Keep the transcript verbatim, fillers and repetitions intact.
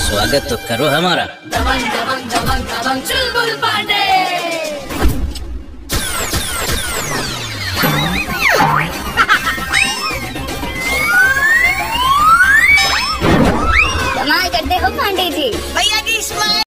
स्वागत तो करो हमारा। दबंग दबंग दबंग दबंग चुलबुल पांडे। कमाल करते हो पांडे जी। भैया की स्माइल।